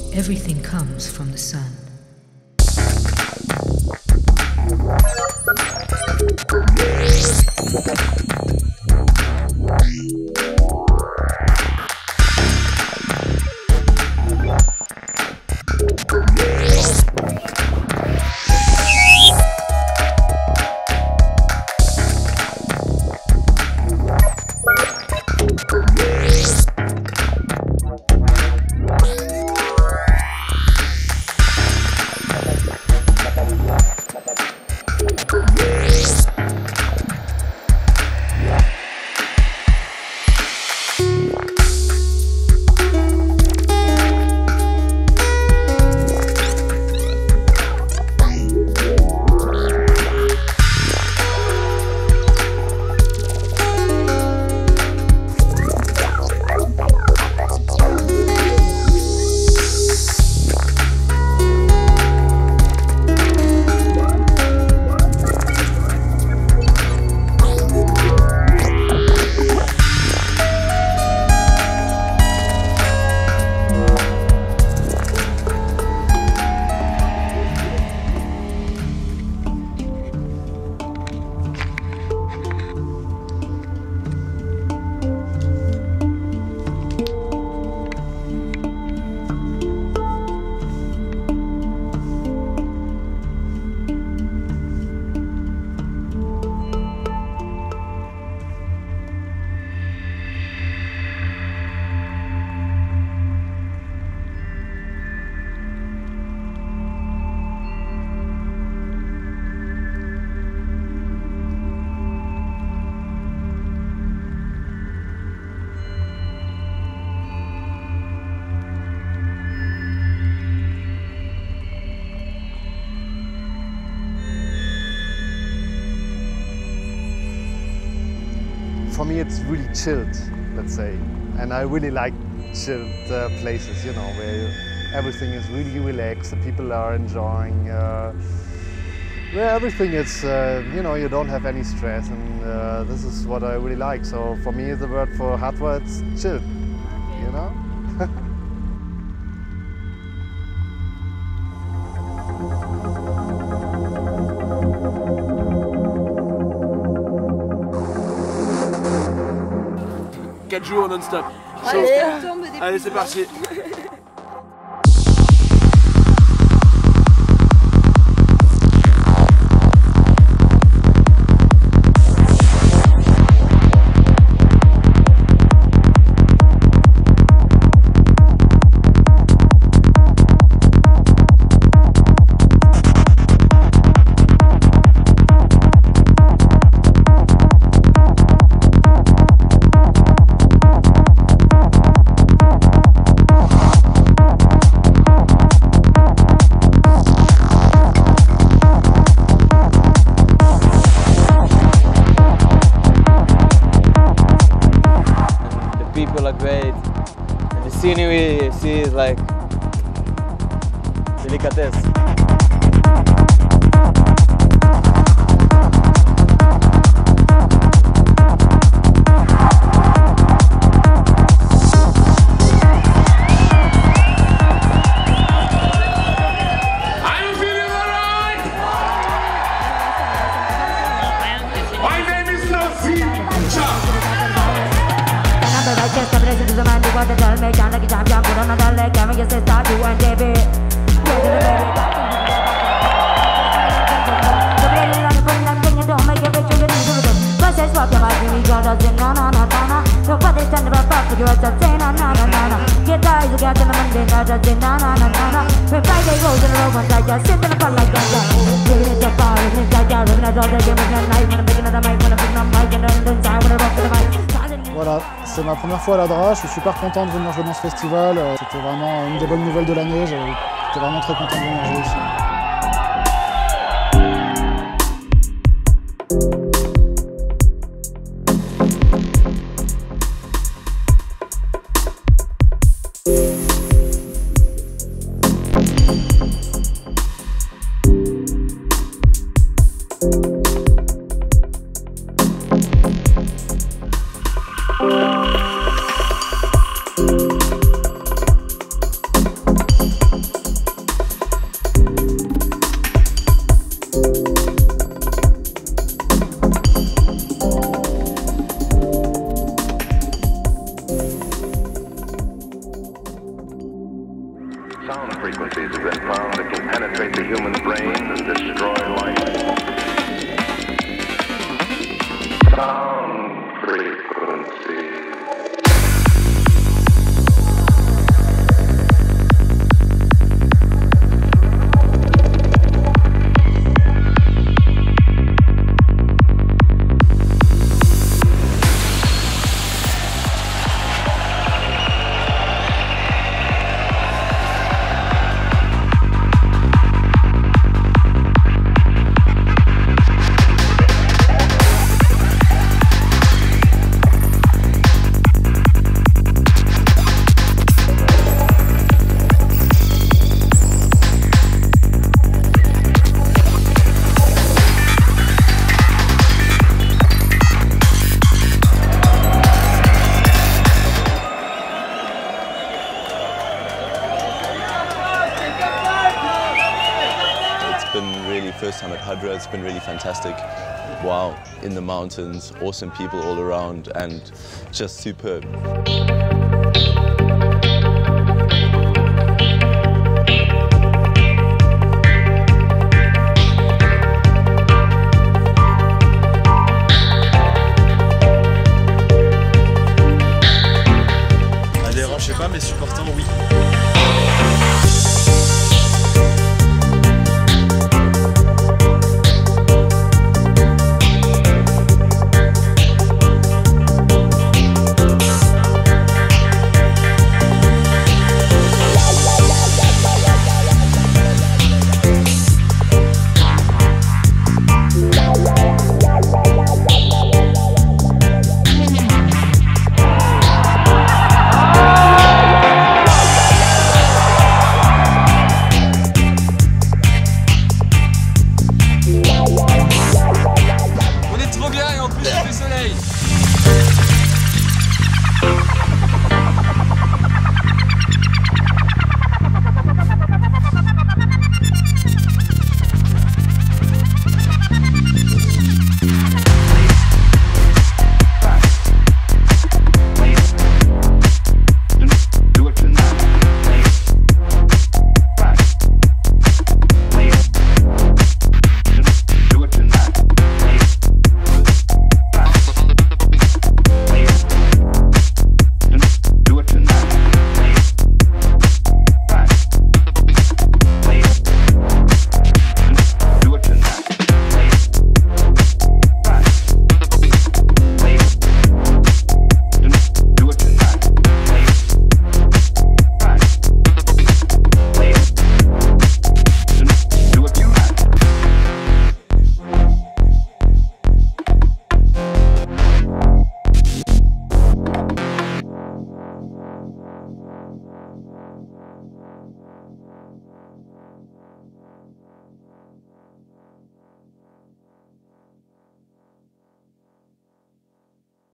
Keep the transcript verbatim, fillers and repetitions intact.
Everything comes from the sun. For me, it's really chilled, let's say, and I really like chilled uh, places, you know, where everything is really relaxed, the people are enjoying, uh, where everything is, uh, you know, you don't have any stress, and uh, this is what I really like. So for me, the word for Hardware, it's chilled, you know. quatre jours non-stop. Allez, allez c'est parti. People are great, and the scenery you see is like delicatesse. What the hell make like a champion, put on another leg, and you say start to and David. Voilà, c'est ma première fois à la Dra, je suis super content de venir jouer dans ce festival. C'était vraiment une des bonnes nouvelles de l'année, j'étais vraiment très content de venir jouer ici. We'll be right back. Sound frequencies have been found that can penetrate the human brain and destroy life. Sound frequencies. It's been really, first time at Hydra, it's been really fantastic. Wow, in the mountains, awesome people all around and just superb. Adhérents, je sais pas, mais supportants, oui.